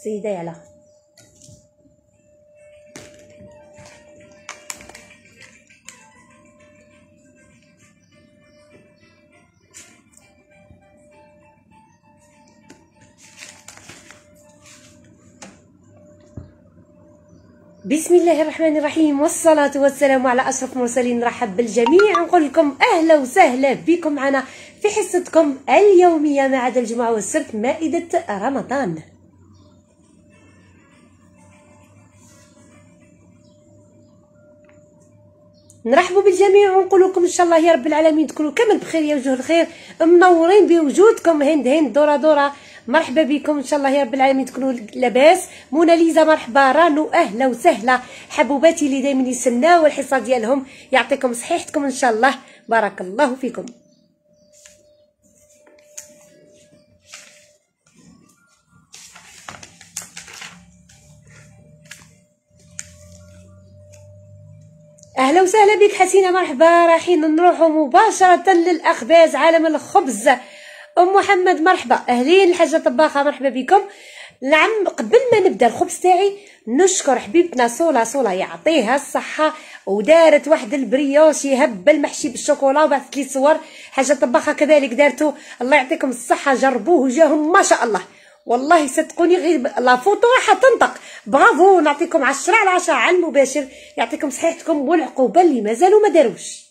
سيدة يعلى. بسم الله الرحمن الرحيم، والصلاة والسلام على أشرف المرسلين. نرحب بالجميع، نقول لكم أهلا وسهلا بكم معنا في حصتكم اليومية ما عدا الجمعة والسبت، مائدة رمضان. نرحبوا بالجميع ونقول لكم ان شاء الله يا رب العالمين تكونوا كامل بخير يا وجوه الخير، منورين بوجودكم. هند دورة دورة مرحبا بكم، ان شاء الله يا رب العالمين تكونوا لاباس. موناليزا مرحبا، رانو اهلا وسهلا، حبوباتي اللي دائما يسناو الحصه ديالهم، يعطيكم صحيحتكم ان شاء الله، بارك الله فيكم. اهلا وسهلا بك حسينه، مرحبا. رايحين نروحوا مباشره للاخباز عالم الخبز. ام محمد مرحبا، اهلين الحاجه طباخه مرحبا بكم. نعم، قبل ما نبدا الخبز تاعي نشكر حبيبتنا صولا يعطيها الصحه، ودارت واحد البريوش يهبل محشي بالشوكولا وبعثت لي صور. حاجه طباخه كذلك دارته، الله يعطيكم الصحه، جربوه وجاهم ما شاء الله، والله صدقوني غير لا فوتو راح تنطق. برافو، نعطيكم 10 على 10 على المباشر، يعطيكم صحيحتكم والعقوبه اللي مازالوا ما داروش.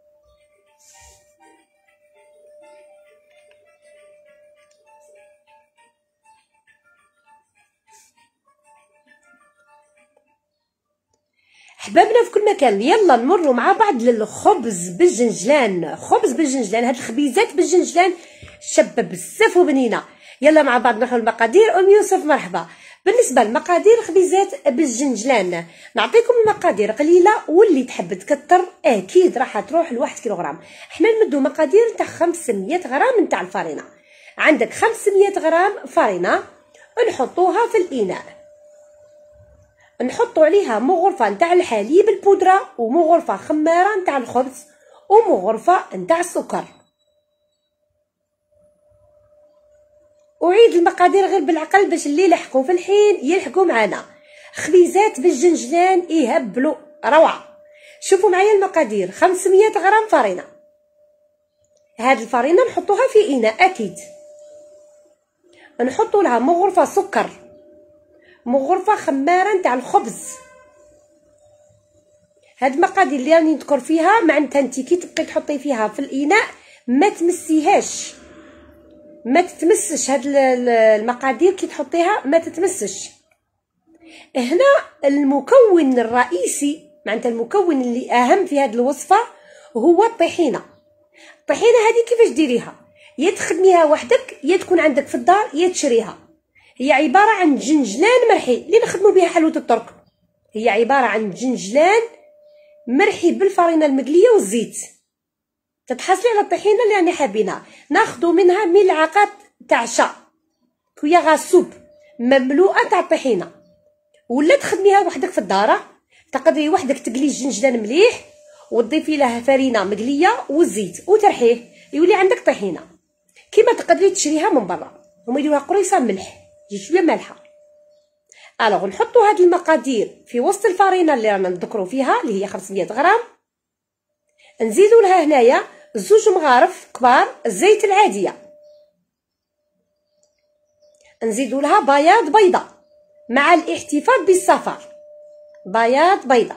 حبابنا في كل مكان، يلا نمروا مع بعض للخبز بالجنجلان. خبز بالجنجلان، هاد الخبيزات بالجنجلان شابه بزاف وبنينه. يلا مع بعض نروحوا المقادير. ام يوسف مرحبا. بالنسبه لمقادير خبيزات بالجنجلان نعطيكم المقادير قليله، واللي تحب تكثر اكيد راح تروح ل1 كيلوغرام. حنا نمدوا مقادير تاع 500 غرام نتاع الفرينه. عندك 500 غرام فرينه، نحطوها في الاناء، نحطوا عليها مغرفه نتاع الحليب البودره، ومغرفه خماره نتاع الخبز، ومغرفه نتاع السكر. أعيد المقادير غير بالعقل باش اللي يلحقوا في الحين يلحقوا معنا. خبيزات بالجنجلان يهبلوا روعه. شوفوا معايا المقادير: 500 غرام فرينه، هاد الفرينه نحطوها في اناء اكيد، نحطوا لها مغرفه سكر، مغرفه خماره نتاع الخبز. هاد المقادير اللي راني نذكر فيها معناتها انت كي تبقي تحطي فيها في الاناء ما تمسيهاش، ما تتمسش. هاد المقادير كي تحطيها ما تتمسش. هنا المكون الرئيسي، معناتها المكون اللي اهم في هاد الوصفه هو الطحينه. الطحينه هذه كيفاش ديريها؟ يا تخدميها وحدك، يا تكون عندك في الدار، يا تشريها. هي عباره عن جنجلان مرحي اللي نخدموا بها حلوه الترك. هي عباره عن جنجلان مرحي بالفرينه المقليه والزيت. تتحصلي على الطحينه اللي راني حابينها، ناخذوا منها ملعقه تاع شا كويا غاسوب مملوءه تاع الطحينه، ولا تخدميها وحدك في الدار. تقدري وحدك تقلي الجنجلان مليح وتضيفي له فرينه مقليه والزيت وترحيه، يولي عندك طحينه. كيما تقدري تشريها من برا، هما يديروها قريصه ملح، تجي شويه مالحه. الوغ نحطوا هاد المقادير في وسط الفرينه اللي رانا نذكروا فيها اللي هي 500 غرام. نزيدوا لها هنايا 2 مغارف كبار الزيت العاديه، نزيدوا لها بياض بيضه مع الاحتفاظ بالصفار، بياض بيضه.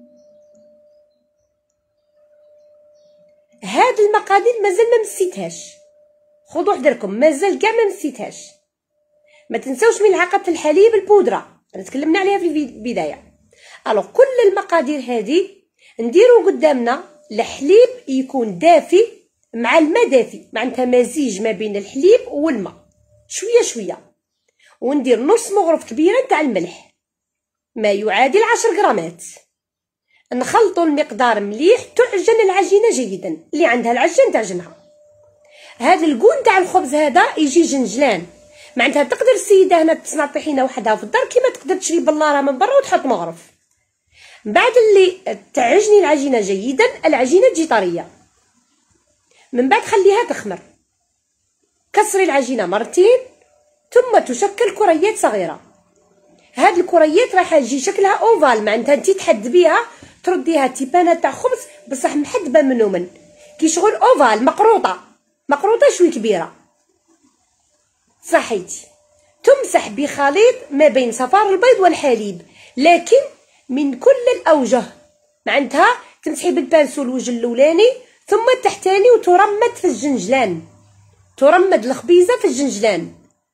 هاد المقادير مازال ما مسيتهاش، خذوا حذركم، مازال كاع ما مسيتهاش. ما تنساوش ملعقه الحليب البودره انا تكلمنا عليها في البدايه. الوغ كل المقادير هذه نديروا قدامنا الحليب يكون دافي مع الماء دافي، معناتها مزيج ما بين الحليب والماء شويه شويه، وندير نص مغرف كبيره نتاع الملح ما يعادل 10 غرامات. نخلطوا المقدار مليح، تعجن العجينه جيدا، اللي عندها العجين تعجنها. هذا الكون تاع الخبز هذا يجي جنجلان، معناتها تقدر السيده هنا تصنع طحينه وحدها في الدار، كيما تقدر تشري بلاره من برا وتحط مغرف. بعد اللي تعجني العجينه جيدا، العجينه تجي طريه، من بعد خليها تخمر. كسري العجينه مرتين ثم تشكل كريات صغيره، هاد الكريات راح تجي شكلها اوفال، معناتها انت تحد بيها ترديها تيبانه تاع خبز بصح محدبه من كي شغل اوفال، مقروطه شوي كبيره. صحيتي تمسح بخليط ما بين صفار البيض والحليب، لكن من كل الاوجه، معناتها تمسحي بالبانسو الوجه الاولاني ثم التحتاني وترمد في الجنجلان، ترمد الخبيزه في الجنجلان.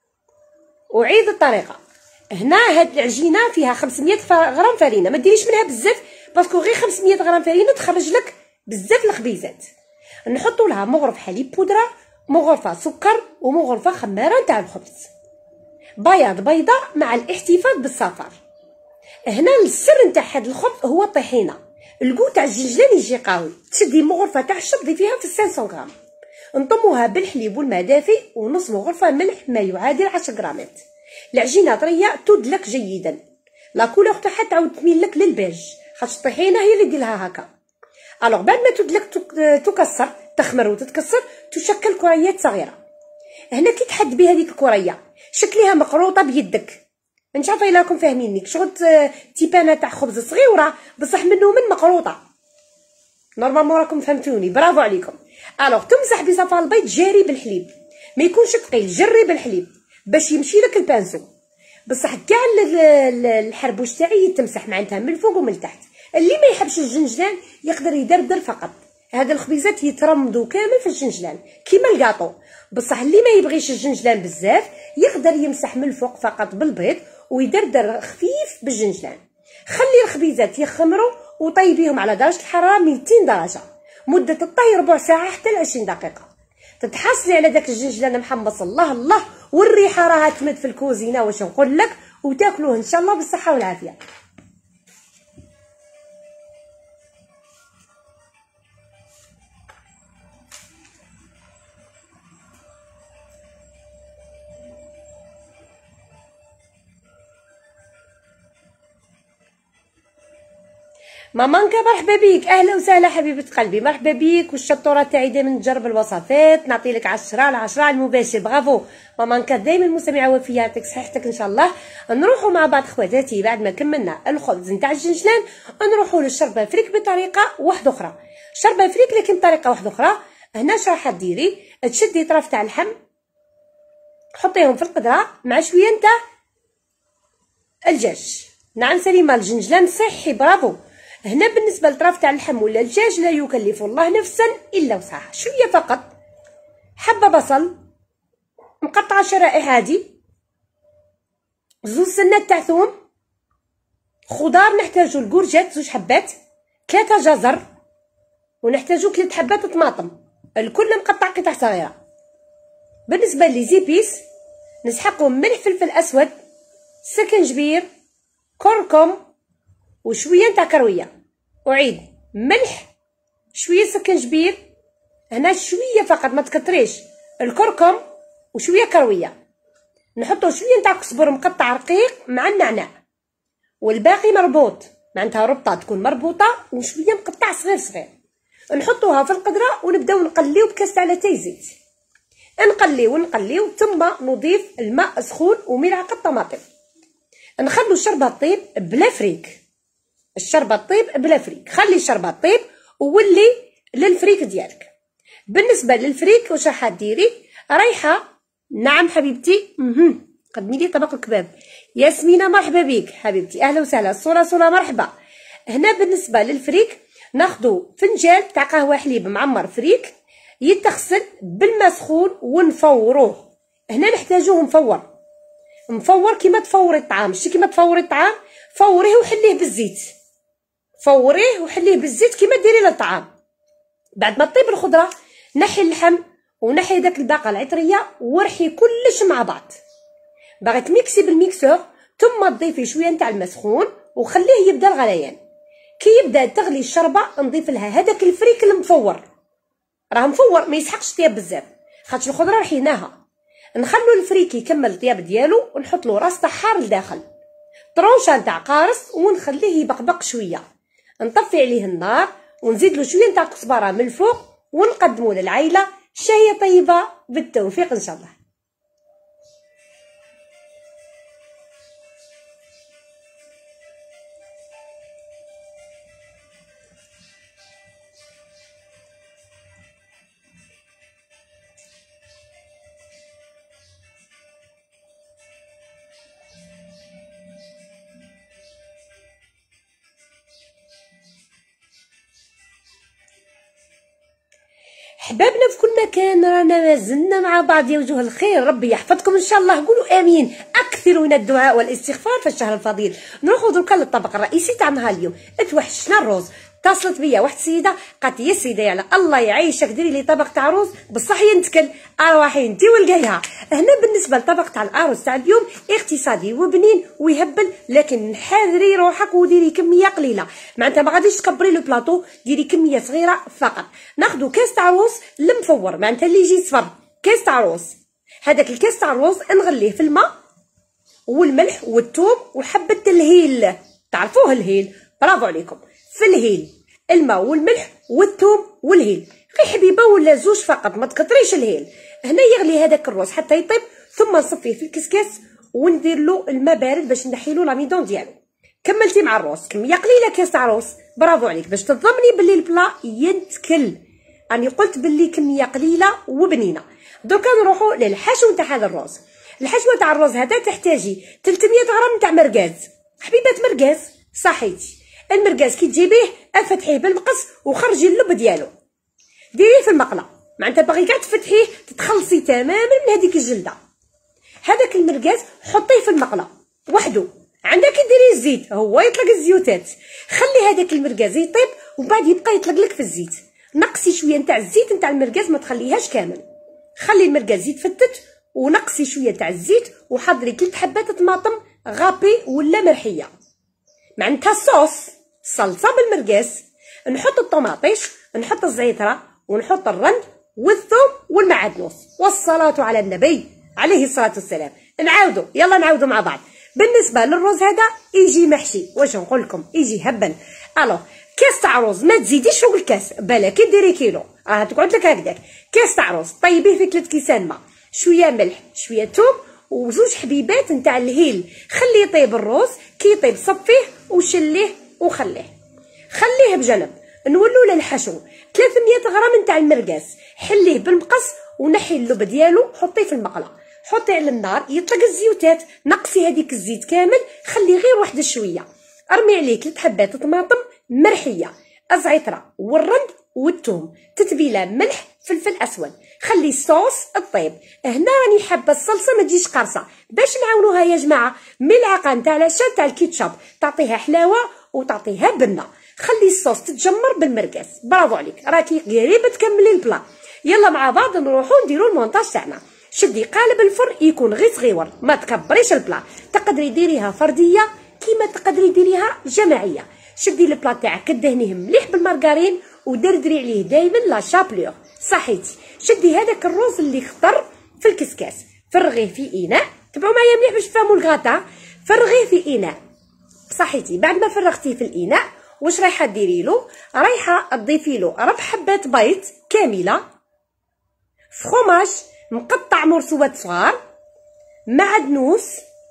اعيد الطريقه. هنا هاد العجينه فيها 500 غرام فرينه، ما ديريش منها بزاف باسكو غير 500 غرام فرينه تخرج لك بزاف الخبيزات. نحطوا لها مغرف حليب بودره، مغرفه سكر، ومغرفه خماره تاع الخبز، بياض بيضه مع الاحتفاظ بالصفار. هنا السر نتاع هاد الخبز هو الطحينه، الكو تاع الجنجلان يجي قوي. تشدي مغرفه تاع الشط ضيفيها في 500 غرام، نطموها بالحليب والماء دافي ونص مغرفه ملح ما يعادل 10 غرامات. العجينه طريه تدلك جيدا، لا كولور تاعها تعاود تميل لك للبيج، خاطر الطحينه هي اللي ديرها هكا. الوغ بعد ما تدلك تكسر، تخمر وتتكسر، تشكل كريات صغيره. هنا كي تحد بها هذيك الكريه شكليها مقروطه بيدك، مش عارفه الا راكم فاهميني، شغل تيبانه تاع خبز صغيره بصح من مقروطه. نورمالمون راكم فهمتوني، برافو عليكم. الوغ تمسح بصفا البيض جاري بالحليب، ما يكونش ثقيل، جري بالحليب باش يمشي لك البانسو، بصح كاع الحربوش تاعي يتمسح معناتها من الفوق ومن التحت. اللي ما يحبش الجنجلان يقدر يدردر فقط، هاد الخبيزات يترمدوا كامل في الجنجلان كيما الكاطو، بصح اللي ما يبغيش الجنجلان بزاف يقدر يمسح من الفوق فقط بالبيض ويدردر خفيف بالجنجلان. خلي الخبيزات يخمروا وطيبيهم على درجه الحراره 200 درجه، مده الطهي ربع ساعه حتى 20 دقيقه. تتحصلي على داك الجنجلان محمص، الله الله، والريحه راها تمد في الكوزينه، واش نقول لك، وتاكلوه ان شاء الله بالصحه والعافيه. مامانكا مرحبا بيك، اهلا وسهلا حبيبه قلبي، مرحبا بيك. والشطوره تاعي دائما نجرب الوصفات، نعطي لك 10 على 10 على المباشر. برافو مامانكا، دائما مستمعه وفيه، يعطيك صحتك ان شاء الله. نروحوا مع بعض خواتاتي بعد ما كملنا الخبز نتاع الجنجلان نروحوا للشربه فريك بطريقه واحده اخرى. شربه فريك لكن بطريقه واحده اخرى. هنا شنو راح ديري؟ تشدي طرف تاع اللحم حطيهم في القدره مع شويه نتاع الدجاج. نعم سليمه، الجنجلان صحي، برافو. هنا بالنسبه للطرف تاع اللحم ولا الدجاج لا يكلف الله نفسا الا وسعها، شويه فقط، حبه بصل مقطعه شرائح عادي، زوج سنات تاع ثوم، خضار نحتاجو الكورجات 2 حبات، 3 جزر، ونحتاجو 3 حبات طماطم، الكل مقطع قطع صغيره. بالنسبه لي زيبيس نسحقو ملح، فلفل اسود، سكنجبير، كركم، وشويه نتاع كرويه. اعيد، ملح، شويه سكنجبير، هنا شويه فقط ما تكتريش، الكركم وشويه كرويه. نحطو شويه نتاع كزبر مقطع رقيق مع النعناع، والباقي مربوط، معناتها ربطه تكون مربوطه وشويه مقطع صغير صغير. نحطوها في القدره ونبداو نقليو بكاس تاع لاتاي زيت، نقليو ثم نضيف الماء سخون وملعقه طماطم. نخلو الشربه طيب بلا فريك، الشربه طيب بلا فريك، خلي الشربه طيب وولي للفريك ديالك. بالنسبه للفريك واش راح ديري؟ ريحه، نعم حبيبتي، قدمي لي طبق الكباب. ياسمينه مرحبا بيك حبيبتي، اهلا وسهلا. صوره مرحبا. هنا بالنسبه للفريك ناخذ فنجان تاع قهوه حليب معمر فريك، يتغسل بالماء سخون ونفوروه. هنا نحتاجوه مفور كيما تفوري الطعام، شتي كيما تفوري الطعام، فوريه وحليه بالزيت، فوريه وحليه بالزيت كيما ديري للطعام. بعد ما طيب الخضره نحي اللحم ونحي داك الباقه العطريه ورحي كلش مع بعض. باغي تميكسي بالميكسور ثم تضيفي شويه نتاع الماء سخون وخليه يبدا الغليان. كي يبدا تغلي الشربه نضيف لها هذاك الفريك المفور، راه مفور ما يسحقش طياب بزاف خاطر الخضره رحيناها. نخلو الفريك يكمل الطياب ديالو ونحط له راس طحار لداخل، طرونشا نتاع قارص ونخليه يبقبق شويه. نطفي عليه النار ونزيد له شويه نتاع كزبره من الفوق ونقدموا للعائله شهيه طيبه. بالتوفيق ان شاء الله. حبابنا في كل مكان، رانا مازلنا مع بعض يا وجوه الخير. ربي يحفظكم ان شاء الله. قولوا امين. اكثروا من الدعاء والاستغفار في الشهر الفضيل. نروحوا دركا للطبق الرئيسي تاع نهار اليوم. اتوحشنا الروز. اتصلت بيا واحد السيده قالت لي يا سيده يعلى الله يعيشك ديري لي طبق تاع روز بصح ينتكل. ارواحي انتي ولقايها. هنا بالنسبه للطبق تاع الارز تاع اليوم اقتصادي وبنين ويهبل، لكن حاذري روحك وديري كميه قليله. معناتها ما غاديش تكبري لو بلاطو، ديري كميه صغيره فقط. ناخذ كاس تاع روز المفور، معناتها اللي يجي صفر، كاس تاع روز. هذاك الكاس تاع الروز نغليه في الماء والملح والثوم وحبه الهيل. تعرفوه الهيل؟ برافو عليكم. في الهيل الماء والملح والثوم والهيل، غير حبيبه ولا زوج فقط، ما تكثريش الهيل. هنا يغلي هذاك الروز حتى يطيب، ثم نصفيه في الكسكاس وندير له الماء بارد باش نحي له لاميدون ديالو. كملتي مع الروز كميه قليله كاس تاع روز، برافو عليك باش تضمني باللي البلا ينتكل. راني قلت باللي كميه قليله وبنينه. دركا نروحوا للحشو تاع هذا الروز. الحشوه تاع الروز هذا تحتاجي 300 غرام تاع مرقاز، حبيبات مرقاز صحيتي. المرقاز كي تجيبيه افتحيه بالمقص وخرجي اللب ديالو، ديريه في المقله. معناتها باغي كاع تفتحيه تتخلصي تماما من هذيك الجلده. هذاك المرقاز حطيه في المقله وحده. عندك ديري الزيت هو يطلق الزيوتات. خلي هذاك المرقاز يطيب ومن بعد يبقى يطلق لك في الزيت. نقصي شويه نتاع الزيت نتاع المرقاز، ما تخليهاش كامل. خلي المرقاز يتفتت ونقصي شويه تاع الزيت وحضري 3 حبات طماطم غابي ولا مرحيه. معناتها صوص صلصه بالمرقاز. نحط الطماطيش، نحط الزيتره، ونحط الرند والثوم والمعدنوس، والصلاه على النبي عليه الصلاه والسلام. نعاودوا يلا نعاودوا مع بعض. بالنسبه للرز هذا يجي محشي، واش نقول لكم يجي هبل. الو كاس تاع رز ما تزيديش فوق الكاس، بالك ديري كيلو راه تقعد لك هكذاك. كاس تاع رز طيبيه في 3 كيسان ماء، شويه ملح شويه ثوم وزوج حبيبات نتاع الهيل. خليه يطيب الروز، كي يطيب صفيه وشليه وخليه بجنب. نولوا للحشو. 300 غرام نتاع المرقاس، حليه بالمقص ونحي اللب ديالو، حطيه في المقله، حطيه على النار يطلق الزيوتات. نقصي هذيك الزيت كامل، خليه غير واحد شويه. ارمي عليه 3 حبات طماطم مرحيه، الزعتره والرند والثوم، تتبيله ملح فلفل اسود. خلي الصوص الطيب. هنا راني حابه الصلصه ما تجيش قارصه، باش نعاونوها يا جماعه ملعقه نتاع العشاء تاع الكيتشاب، تعطيها حلاوه وتعطيها بنه. خلي الصوص تتجمر بالمرقاس، برافو عليك راكي قريبه تكملي البلا. يلا مع بعض نروحوا نديروا المونتاج تاعنا. شدي قالب الفرن يكون غير صغيور، ما تكبريش البلا. تقدري ديريها فرديه كيما تقدري ديريها جماعيه. شدي البلا تاعك كدهنيه مليح بالمارغرين ودردري عليه دائما لا شابلور صحيتي. شدي هذاك الروز اللي خطر في الكسكاس، فرغيه في اناء. تبعوا معايا مليح باش تفهموا الغاطا. فرغيه في اناء صحيتي. بعد ما فرغتيه في الاناء واش رايحه ديري له؟ رايحه تضيفي له 4 حبات بيض كامله، فخوماج مقطع مرسوات صغار، معدنوس،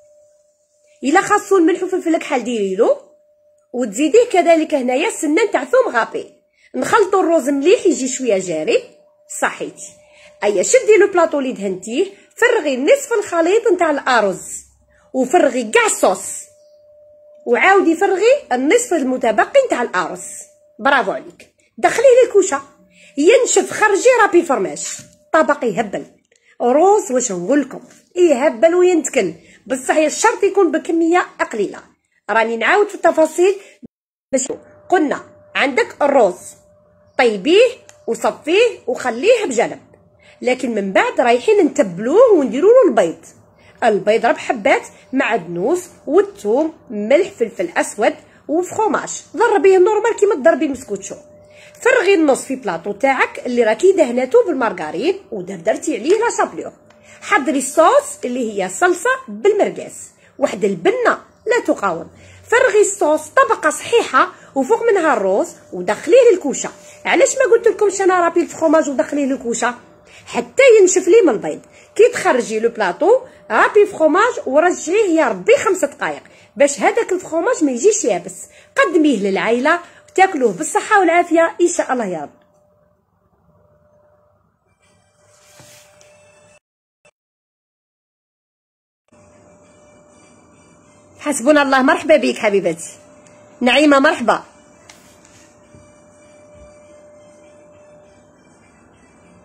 الا خاصو الملح والفلفل الكحل ديري له، وتزيديه كذلك هنايا سنه تاع ثوم غابي. نخلطوا الروز مليح يجي شويه جاري صحيتي. ايا شدي لو بلاطو اللي دهنتيه، فرغي نصف الخليط نتاع الارز وفرغي كاع الصوص، وعاودي فرغي النصف المتبقي نتاع الارز. برافو عليك. دخليه للكوشه ينشف، خرجي رابي فرماج. طبق يهبل روز، واش نقول لكم يهبل وينتكل، بصح الشرط يكون بكميه قليله. راني نعاود في التفاصيل. باش قلنا عندك الروز طيبيه وصفيه وخليه بجنب، لكن من بعد رايحين نتبلوه ونديروا له البيض 4 حبات، معدنوس والثوم، ملح فلفل اسود وفخوماج. ضربيه نورمال كيما تضربي المسكوتشو. فرغي النص في بلاطو تاعك اللي راكي دهناتو بالمارغرين ودردرتي عليه لا شابلور. حضري الصوص اللي هي صلصه بالمرقاس، واحد البنه لا تقاوم. فرغي الصوص طبقه صحيحه وفوق منها الروز ودخليه للكوشه. علاش ما قلت لكمش انا رابي الفخوماج ودخليه للكوشه؟ حتى ينشف لي من البيض. كي تخرجي لو بلاطو رابي فخوماج ورجعيه يا ربي 5 دقائق باش هذاك الفخوماج ما يجيش يابس. قدميه للعائله وتاكلوه بالصحه والعافيه ان شاء الله يا رب. حسبنا الله. مرحبا بك حبيبتي نعيمه، مرحبا.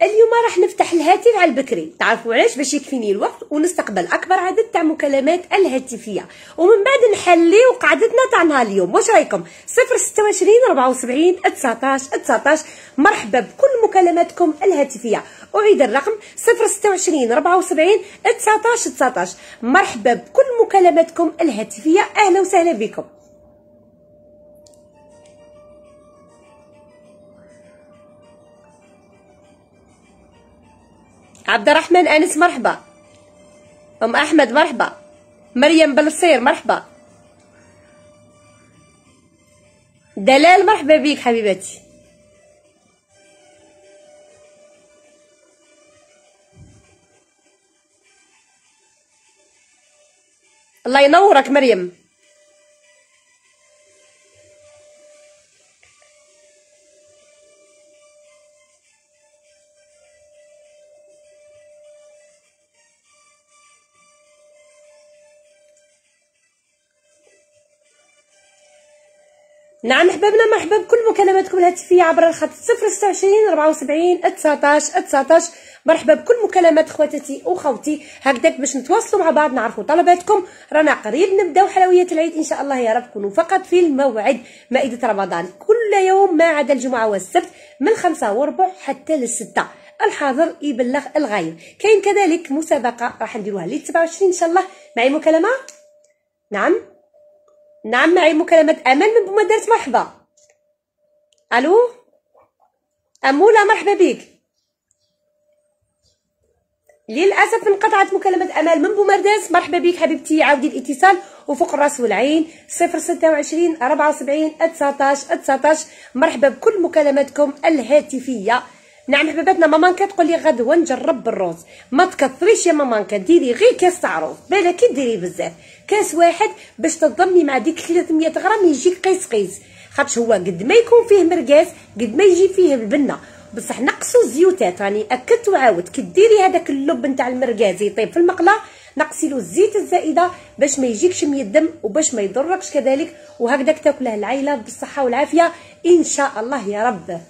اليوم راح نفتح الهاتف على البكري، تعرفوا علاش؟ باش يكفيني الوقت ونستقبل اكبر عدد تاع مكالمات الهاتفيه، ومن بعد نحليو قعدتنا تاع نهار اليوم. واش رايكم؟ 026 74 19 19. مرحبا بكل مكالماتكم الهاتفيه. اعيد الرقم 026 74 19 19. مرحبا بكل مكالماتكم الهاتفيه، اهلا وسهلا بكم. عبد الرحمن انس مرحبا. ام احمد مرحبا. مريم بلصير مرحبا. دلال مرحبا بيك حبيبتي. الله ينورك مريم. نعم احبابنا، مرحبا بكل مكالماتكم الهاتفيه عبر الخط 026 74 19 19. مرحبا بكل مكالمات خواتاتي وخوتي، هكذاك باش نتواصلوا مع بعض، نعرفوا طلباتكم. رانا قريب نبداو حلويات العيد ان شاء الله يا رب، كونوا فقط في الموعد. مائده رمضان كل يوم ما عدا الجمعه والسبت من 5:15 حتى ل6. الحاضر يبلغ الغايب. كاين كذلك مسابقه راح نديروها ل 27 ان شاء الله. معي مكالمه؟ نعم معي مكالمة أمل من بومدارس. مرحبا. ألو أمولة مرحبا بك. للأسف انقطعت مكالمة أمل من بومدارس. مرحبا بك حبيبتي، عاودي الاتصال وفوق الراس والعين 026 74 19 19. مرحبا بكل مكالماتكم الهاتفية. نعم حبيباتنا، مامانكا تقول لي غدوه نجرب بالروز. ما تكثريش يا مامانكا، ديري غير كاس تاع روز، بالك ديري بزاف، كاس واحد باش تضمي مع ديك 300 غرام يجيك قيس قيس، خاطش هو قد ما يكون فيه مرقاس قد ما يجي فيه البنه، بصح نقصوا الزيوتات. راني اكدت وعاودت، كي ديري هذاك اللب نتاع المرقاز يطيب في المقله نقصي له الزيت الزائده باش ما يجيكش من الدم وباش ما يضركش كذلك، وهكذاك تاكله العائله بالصحه والعافيه ان شاء الله يا رب.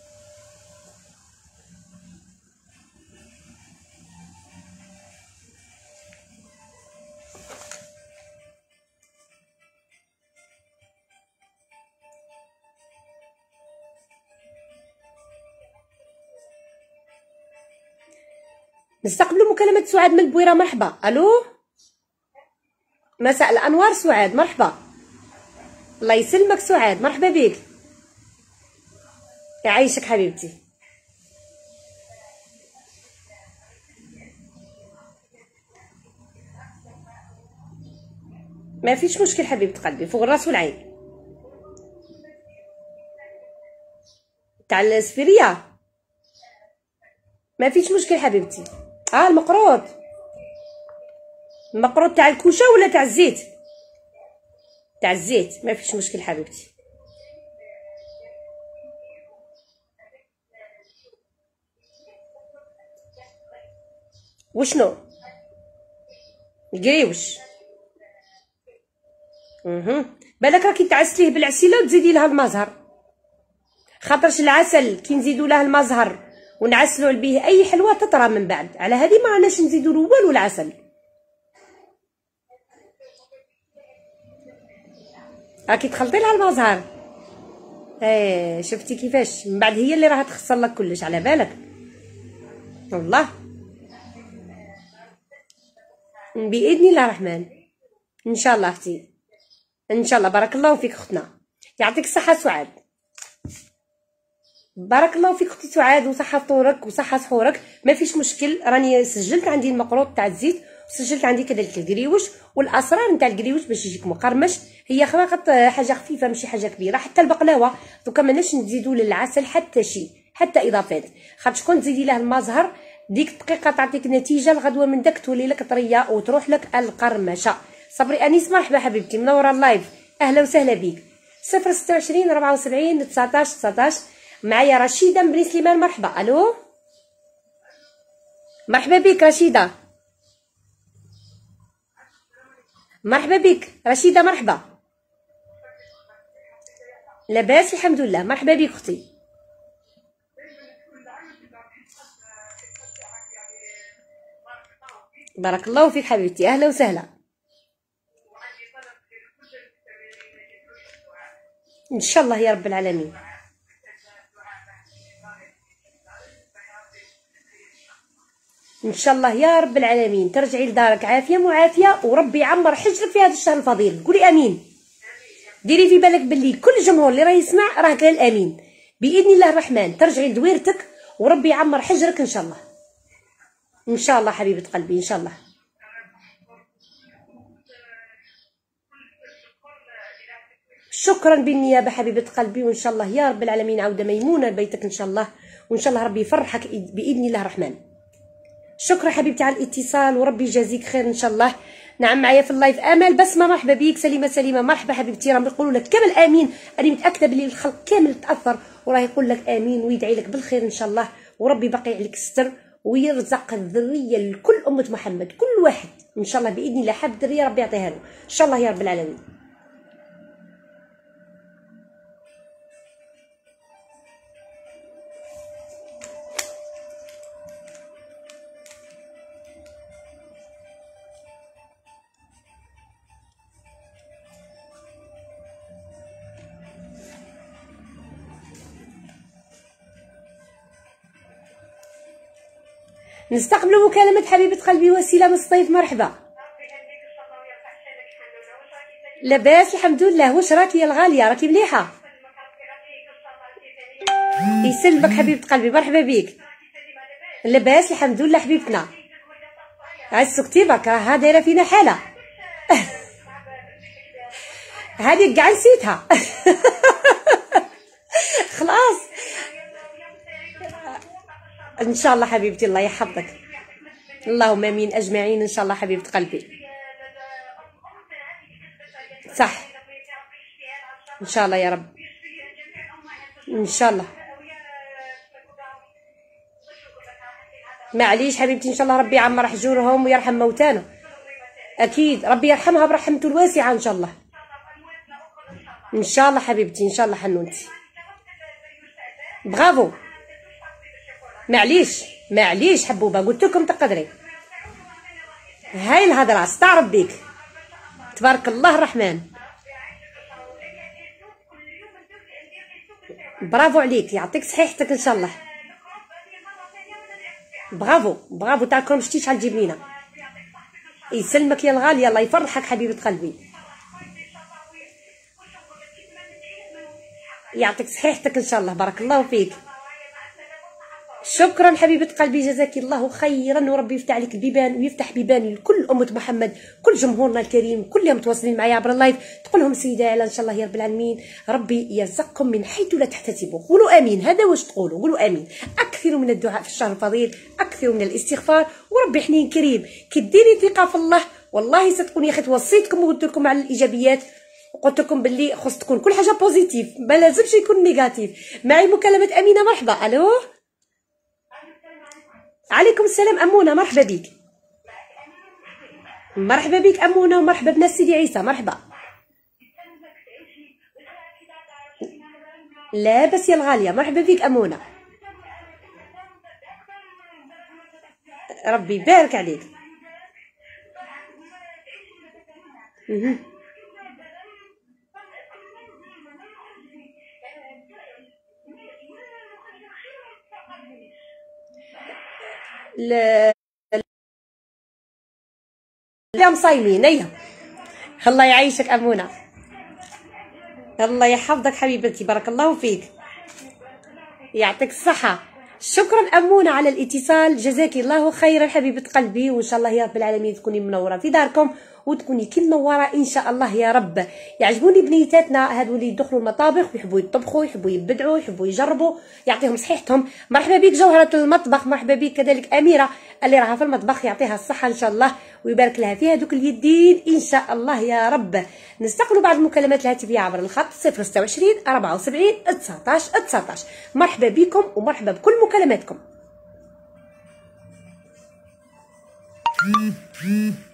نستقبلوا مكالمة سعاد من البويرة. مرحبا. الو مساء الانوار سعاد مرحبا. الله يسلمك سعاد، مرحبا بك، يعيشك حبيبتي. ما فيش مشكل حبيبه قلبي، فوق الراس والعين. تاع السفيريه ما فيش مشكل حبيبتي. المقروط، المقروط تاع الكوشه ولا تاع الزيت؟ تاع الزيت ما فيش مشكل حبيبتي. وشنو القريوش؟ بالك راكي تعسليه بالعسيله وتزيدي لها المزهر، خاطرش العسل كي نزيدو له المزهر ونعسلو به اي حلوه تطرى من بعد، على هذه ما راناش نزيدو له والو العسل. راكي تخلطي لها المزهر. شفتي كيفاش من بعد هي اللي راها تخسر لك كلش، على بالك والله. باذن الله الرحمن ان شاء الله اختي، ان شاء الله. بارك الله فيك اختنا، يعطيك الصحه سعاد. بارك الله فيك اختي سعاد، وصحه فطورك وصحه سحورك. ما فيش مشكل، راني سجلت عندي المقروط تاع الزيت وسجلت عندي كذلك القريوش والاسرار نتاع القريوش باش يجيك مقرمش. هي فقط حاجه خفيفه ماشي حاجه كبيره. حتى البقلاوه دوكا ماناش نزيدوا للعسل حتى شيء، حتى اضافات، خاطر شكون تزيدي له المزهر ديك الدقيقه تعطيك نتيجه الغدوه من داك تولي لك طريه وتروح لك القرمشه. صبري انيس مرحبا حبيبتي، منوره اللايف، اهلا وسهلا بك. 026 74 19 19. معايا رشيده من بني سليمان. مرحبا. الو مرحبا بك رشيده. مرحبا بك رشيده. مرحبا. لاباس الحمد لله. مرحبا بك اختي. بارك الله فيك حبيبتي، اهلا وسهلا. ان شاء الله يا رب العالمين. ان شاء الله يا رب العالمين ترجعي لدارك عافيه معافيه، وربي يعمر حجرك في هذا الشهر الفضيل. قولي امين. ديري في بالك باللي كل الجمهور اللي راه يسمع راه قال امين باذن الله الرحمن. ترجعي لدويرتك وربي يعمر حجرك ان شاء الله. ان شاء الله حبيبه قلبي ان شاء الله. شكرا بالنيابه حبيبه قلبي، وان شاء الله يا رب العالمين عوده ميمونه لبيتك ان شاء الله، وان شاء الله ربي يفرحك باذن الله الرحمن. شكرا حبيبتي على الاتصال وربي يجازيك خير ان شاء الله. نعم معايا في اللايف امل بسمه، مرحبا بيك. سليمه مرحبا حبيبتي. راهم يقولوا لك كامل امين، انا متاكده بلي الخلق كامل تاثر وراه يقول لك امين ويدعي لك بالخير ان شاء الله، وربي باقي عليك الستر ويرزق الذريه لكل امه محمد، كل واحد ان شاء الله باذن الله حاب الذريه ربي يعطيها له ان شاء الله يا رب العالمين. نستقبل مكالمة حبيبة قلبي وسيلة من الصيف. مرحبا. لاباس الحمد لله. واش راكي يا الغالية؟ راكي مليحة؟ يسلمك حبيبة قلبي، مرحبا بيك. لاباس الحمد لله حبيبتنا. عسك بك راها دايرة فينا حالة. هذيك كاع نسيتها. خلاص ان شاء الله حبيبتي، الله يحفظك. اللهم امين اجمعين ان شاء الله حبيبه قلبي. صح ان شاء الله يا رب ان شاء الله. معليش حبيبتي ان شاء الله ربي يعمر حجورهم ويرحم موتانا. اكيد ربي يرحمها برحمته الواسعه ان شاء الله. ان شاء الله حبيبتي ان شاء الله حنونتي. برافو. معليش حبوبه، قلت لكم تقدري. هاي الهضره استعرب بيك تبارك الله الرحمن. برافو عليك، يعطيك صحيحتك ان شاء الله. برافو تاعكم شتي شحال جبنينه. يسلمك يا الغاليه، الله يفرحك حبيبه قلبي. يعطيك صحيحتك ان شاء الله، بارك الله فيك. شكرا حبيبه قلبي، جزاك الله خيرا، وربي يفتح عليك البيبان ويفتح بيبان لكل امه محمد، كل جمهورنا الكريم كلهم متواصلين معايا عبر اللايف. تقول لهم سيده على ان شاء الله يا رب العالمين ربي يرزقكم من حيث لا تحتسبوا. قولوا امين. هذا واش تقولوا، قولوا امين. اكثروا من الدعاء في الشهر الفضيل، اكثروا من الاستغفار، وربي حنين كريم. كي ديري ثقه في الله والله صدقوني يا اخي، توصيتكم وقلت لكم على الايجابيات، وقلت لكم باللي خص تكون كل حاجه بوزيتيف، ما لازمش يكون نيجاتيف. معي مكالمه امينه. مرحبا. الو عليكم السلام امونه، مرحبا بك. مرحبا بك امونه، ومرحبا بنا سيدي عيسى. مرحبا. لا بس يا الغاليه، مرحبا بك امونه. ربي يبارك عليك. لا مصايمين. ايوه الله يعيشك امونه، الله يحفظك حبيبتي، بارك الله فيك، يعطيك الصحه. شكرا امونه على الاتصال، جزاك الله خيرا حبيبه قلبي، وان شاء الله يا رب العالمين تكوني منوره في داركم وتكوني كي منوره ان شاء الله يا رب. يعجبوني بنيتاتنا هادو اللي يدخلوا المطابخ ويحبوا يطبخوا، يحبوا يبدعوا، يحبوا يجربوا، يعطيهم صحيحتهم. مرحبا بك جوهره المطبخ، مرحبا بك كذلك اميره اللي راها في المطبخ، يعطيها الصحه ان شاء الله ويبارك لها في هذوك اليدين ان شاء الله يا رب. نستقبلوا بعض المكالمات الهاتفيه عبر الخط 026 74 19. مرحبا بكم ومرحبا بكل مكالماتكم.